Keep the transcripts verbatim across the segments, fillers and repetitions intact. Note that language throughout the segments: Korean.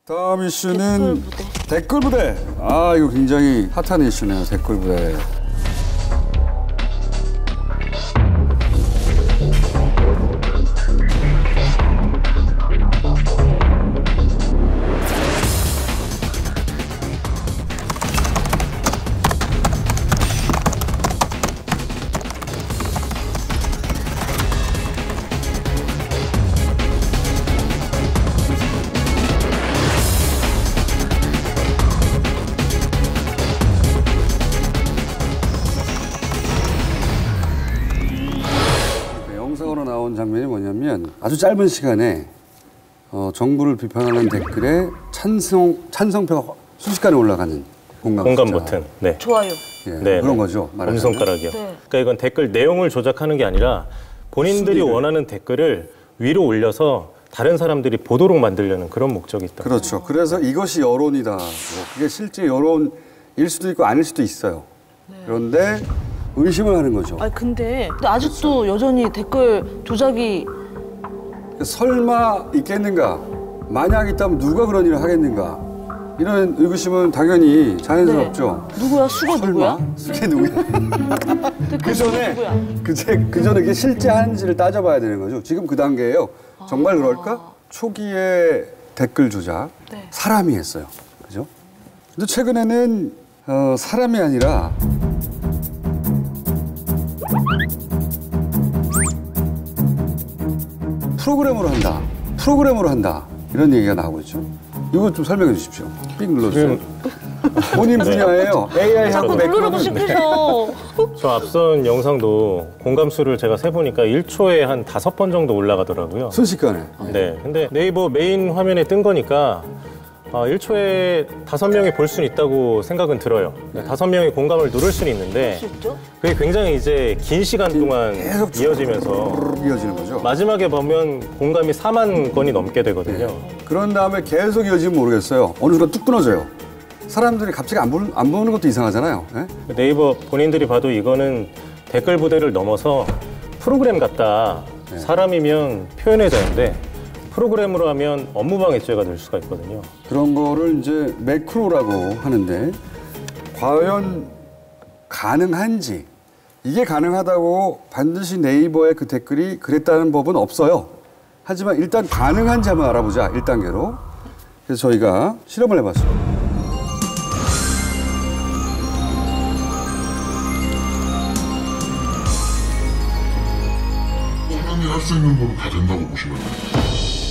다음 이슈는 댓글 부대. 댓글 부대. 아, 이거 굉장히 핫한 이슈네요. 댓글 부대. 영상으로 나온 장면이 뭐냐면 아주 짧은 시간에 어, 정부를 비판하는 댓글에 찬성, 찬성표가 순식간에 올라가는 공감, 공감 버튼. 네. 좋아요. 예, 네, 그런 네. 거죠. 엄지손가락이요. 네. 그러니까 이건 댓글 내용을 조작하는 게 아니라 본인들이 순위를. 원하는 댓글을 위로 올려서 다른 사람들이 보도록 만들려는 그런 목적이 있다. 그렇죠. 그래서 이것이 여론이다. 뭐 그게 실제 여론일 수도 있고 아닐 수도 있어요. 네. 그런데 의심을 하는 거죠. 아 근데, 근데 아직도 여전히 댓글 조작이 설마 있겠는가? 만약 있다면 누가 그런 일을 하겠는가? 이런 의구심은 당연히 자연스럽죠. 네. 누구야? 수고 누구야? 수게 누구야? 댓글 그 전에 누구야? 그, 그 전에 이게 실제 하는지를 따져봐야 되는 거죠. 지금 그 단계예요. 정말 그럴까? 초기에 댓글 조작 네. 사람이 했어요. 그죠? 근데 최근에는 어, 사람이 아니라 프로그램으로 한다. 프로그램으로 한다. 이런 얘기가 나오고 있죠. 이거 좀 설명해 주십시오. 삑 눌러주세요. 본인 분야예요. 에이아이하고 자꾸 누르고 매크로는 싶으셔. 저 앞선 영상도 공감수를 제가 세보니까 일 초에 한 다섯 번 정도 올라가더라고요. 순식간에. 네. 근데 네이버 메인 화면에 뜬 거니까 아, 일 초에 다섯 명이 볼 수는 있다고 생각은 들어요. 다섯 명이 공감을 누를 수는 있는데 진짜? 그게 굉장히 이제 긴 시간 동안 계속 이어지면서 이어지는 거죠. 마지막에 보면 공감이 사만 건이 넘게 되거든요. 그런 다음에 계속 이어지면 모르겠어요. 어느 순간 뚝 끊어져요. 사람들이 갑자기 안, 보는, 안 보는 것도 이상하잖아요. 네? 네이버 본인들이 봐도 이거는 댓글 부대를 넘어서 프로그램 같다. 네. 사람이면 표현의 자유인데 프로그램으로 하면 업무방해죄가 될 수가 있거든요. 그런 거를 이제 매크로라고 하는데 과연 가능한지, 이게 가능하다고 반드시 네이버의 그 댓글이 그랬다는 법은 없어요. 하지만 일단 가능한지 한번 알아보자. 일 단계로. 그래서 저희가 실험을 해봤어요. 사람이 할 수 있는 건 다 된다고 보시면 돼요.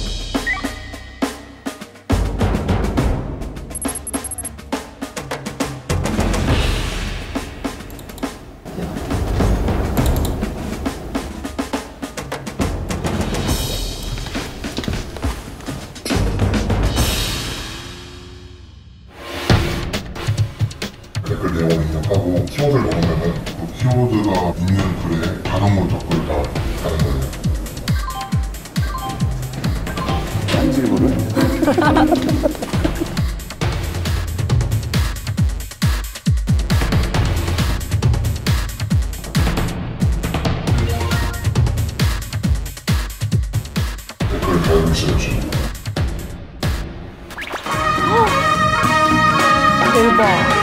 댓글 내용을 입력하고 키워드를 넣으면은 그 키워드가 있는 글에 단어문 댓글을 다 다는 거예요. 딴 질문을. 댓글을 달고 있어요, 지금. 대박.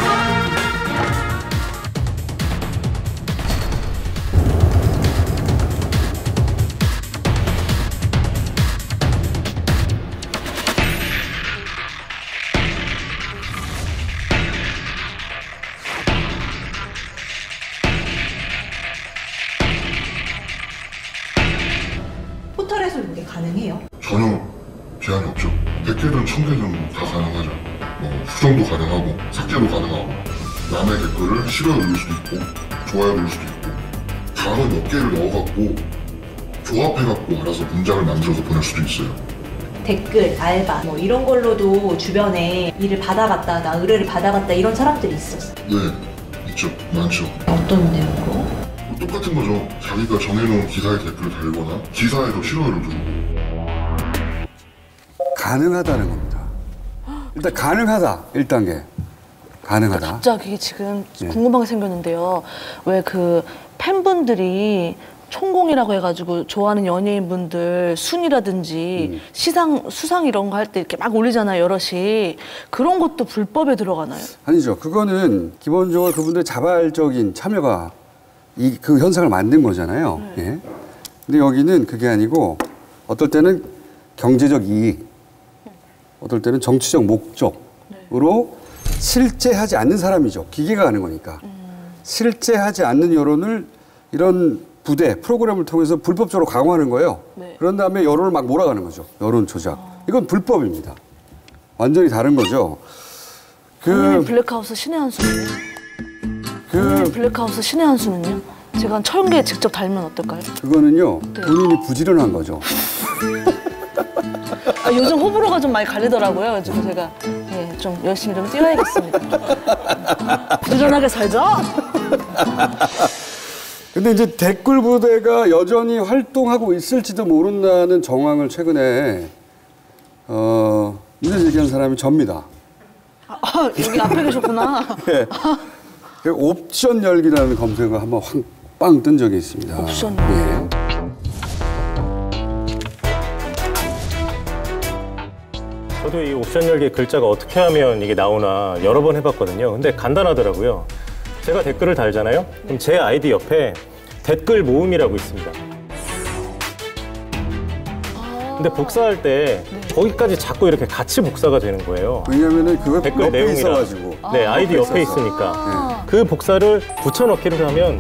포털에서 이게 가능해요? 전혀 제한이 없죠. 백 개든 천 개든 다 가능하죠. 뭐 수정도 가능하고 삭제도 가능하고 남의 댓글을 싫어요 누를 수도 있고 좋아요 누를 수도 있고 단어 몇 개를 넣어갖고 조합해갖고 알아서 문장을 만들어서 보낼 수도 있어요. 댓글, 알바 뭐 이런 걸로도 주변에 일을 받아봤다, 나 의뢰를 받아봤다 이런 사람들이 있었어. 네, 있죠. 많죠. 어떤 내용으로? 똑같은 거죠. 자기가 정해놓은 기사에 댓글을 달거나 기사에도 싫어요를 누르고. 가능하다는 겁니다. 일단 가능하다. 일 단계. 가능하다. 갑자기 지금 네. 궁금한 게 생겼는데요. 왜 그 팬분들이 총공이라고 해가지고 좋아하는 연예인분들 순위라든지 음. 시상 수상 이런 거 할 때 이렇게 막 올리잖아요, 여럿이. 그런 것도 불법에 들어가나요? 아니죠. 그거는 기본적으로 그분들의 자발적인 참여가 이 그 현상을 만든 거잖아요. 네. 예. 근데 여기는 그게 아니고 어떨 때는 경제적 이익, 어떨 때는 정치적 목적으로 실제 하지 않는 사람이죠. 기계가 하는 거니까. 음. 실제 하지 않는 여론을 이런 부대, 프로그램을 통해서 불법적으로 강화하는 거예요. 네. 그런 다음에 여론을 막 몰아가는 거죠. 여론 조작. 이건 불법입니다. 완전히 다른 거죠. 본인의 그, 블랙하우스 신의 한 수는요? 그, 본인의 블랙하우스 신의 한 수는요? 제가 한 천 개 직접 달면 어떨까요? 그거는요, 네. 본인이 부지런한 거죠. 아, 요즘 호불호가 좀 많이 갈리더라고요. 그래서 제가 예, 좀 열심히 좀 뛰어야겠습니다. 부지런하게 살자. 근데 이제 댓글 부대가 여전히 활동하고 있을지도 모른다는 정황을 최근에, 어, 문제 제기한 사람이 접니다. 아, 아, 여기 앞에 계셨구나. 예. 그 옵션 열기라는 검색어가 한번 확 빵 뜬 적이 있습니다. 옵션 예. 저도 이 옵션 열기 글자가 어떻게 하면 이게 나오나 여러 번 해봤거든요. 근데 간단하더라고요. 제가 댓글을 달잖아요. 그럼 제 아이디 옆에 댓글 모음이라고 있습니다. 근데 복사할 때 거기까지 자꾸 이렇게 같이 복사가 되는 거예요. 왜냐면은 그거 댓글 옆에 내용이랑. 있어가지고. 네, 아이디 옆에 옆에 있어서. 있으니까. 그 복사를 붙여넣기를 하면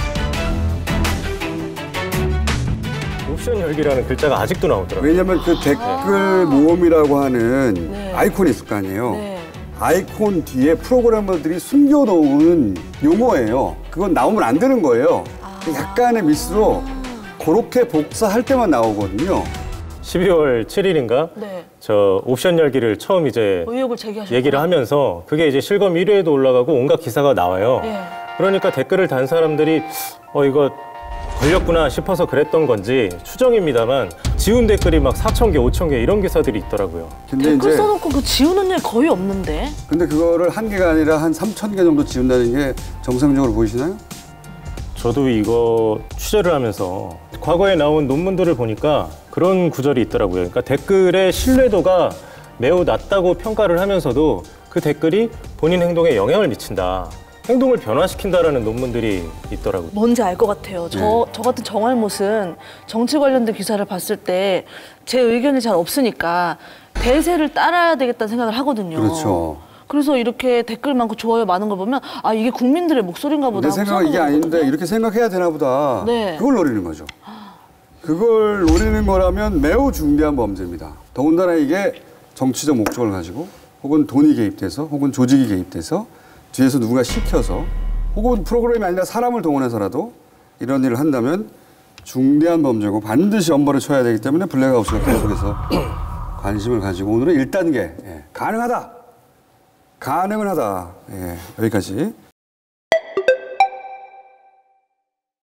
옵션 열기라는 글자가 아직도 나오더라고요. 왜냐면 그 댓글 모음이라고 하는 네. 아이콘이 있을 거 아니에요. 네. 아이콘 뒤에 프로그래머들이 숨겨놓은 용어예요. 그건 나오면 안 되는 거예요. 약간의 미스로 그렇게 복사할 때만 나오거든요. 십이월 칠일인가? 네. 저 옵션 열기를 처음 이제 의혹을 제기하셨고. 얘기를 하면서 그게 이제 실검 일 위에도 올라가고 온갖 기사가 나와요. 예. 그러니까 댓글을 단 사람들이 어 이거 걸렸구나 싶어서 그랬던 건지 추정입니다만 지운 댓글이 막 사천 개, 오천 개 이런 기사들이 있더라고요. 근데 댓글 이제 써놓고 그 지우는 일 거의 없는데. 근데 그거를 한 개가 아니라 한 삼천 개 정도 지운다는 게 정상적으로 보이시나요? 저도 이거 취재를 하면서 과거에 나온 논문들을 보니까 그런 구절이 있더라고요. 그러니까 댓글의 신뢰도가 매우 낮다고 평가를 하면서도 그 댓글이 본인 행동에 영향을 미친다. 행동을 변화시킨다라는 논문들이 있더라고요. 뭔지 알 것 같아요. 저, 저 같은 정알못은 정치 관련된 기사를 봤을 때 제 의견이 잘 없으니까 대세를 따라야 되겠다는 생각을 하거든요. 그렇죠. 그래서 이렇게 댓글 많고 좋아요 많은 걸 보면 아 이게 국민들의 목소리인가 보다. 내 하고 생각은 이게 아닌데 생각하거든요. 이렇게 생각해야 되나 보다. 네. 그걸 노리는 거죠. 그걸 노리는 거라면 매우 중대한 범죄입니다. 더군다나 이게 정치적 목적을 가지고 혹은 돈이 개입돼서 혹은 조직이 개입돼서 뒤에서 누군가 시켜서 혹은 프로그램이 아니라 사람을 동원해서라도 이런 일을 한다면 중대한 범죄고 반드시 엄벌에 쳐야 되기 때문에 블랙하우스가 계속해서 관심을 가지고 오늘은 일 단계 예, 가능하다. 가능은 하다. 예, 여기까지.